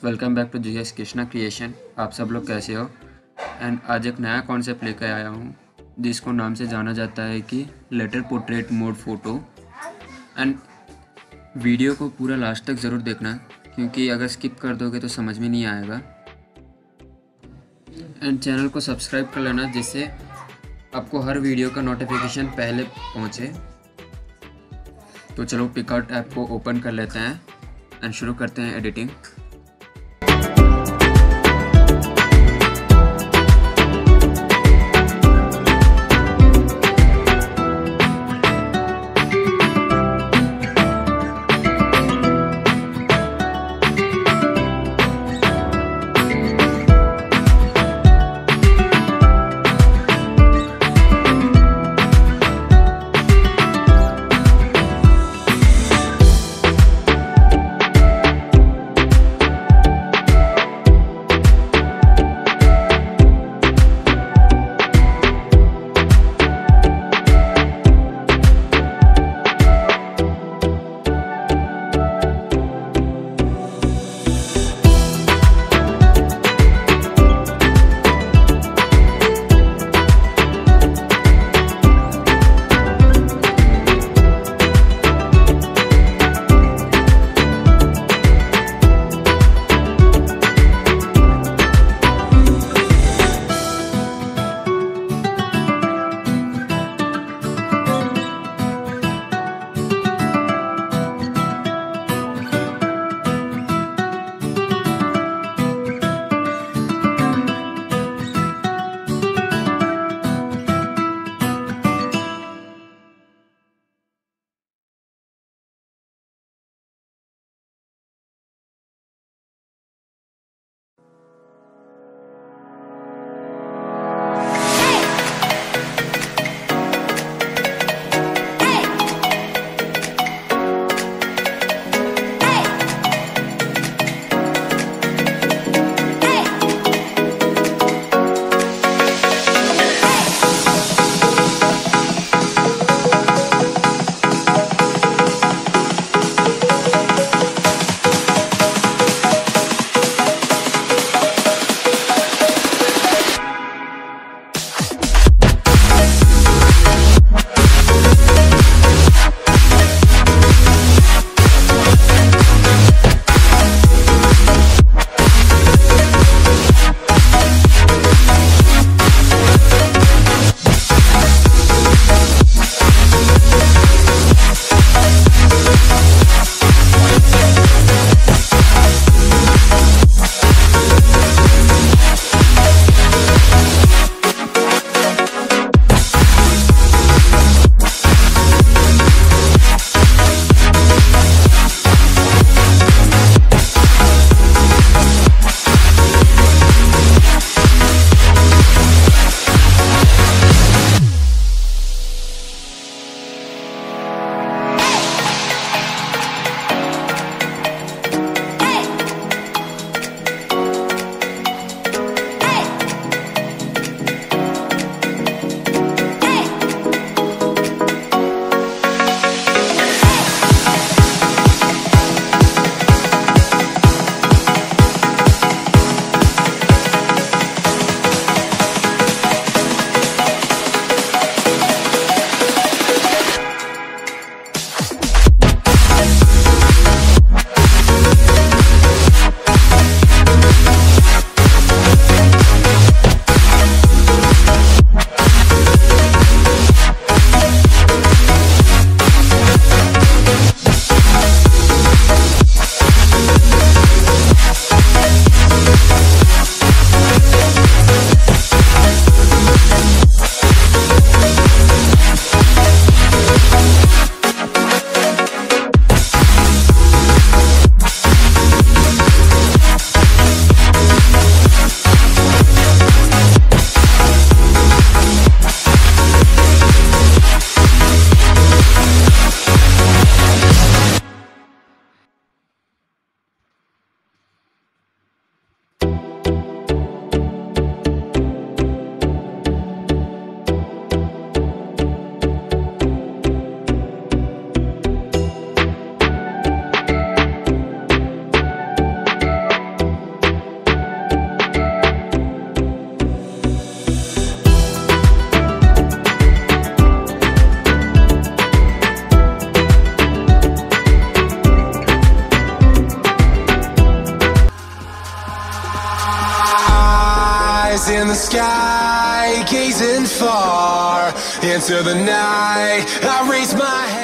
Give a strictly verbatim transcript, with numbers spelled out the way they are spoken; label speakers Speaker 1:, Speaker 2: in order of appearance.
Speaker 1: Welcome back to G S Krishna creation. आप सब लोग कैसे हो? एंड आज एक नया कॉन्सेप्ट लेकर आया हूँ जिसको नाम से जाना जाता है कि letter portrait mode photo. And video को पूरा लास्ट तक ज़रूर देखना क्योंकि अगर स्किप कर दोगे तो समझ में नहीं आएगा। एंड चैनल को सब्सक्राइब कर लेना जिससे आपको हर वीडियो का नोटिफिकेशन पहले पहुँचे। तो चलो पिकआर्ट ऐप को ओपन कर लेते हैं एंड शुरू करते हैं editing.
Speaker 2: Eyes in the sky, gazing far into the night. I raise my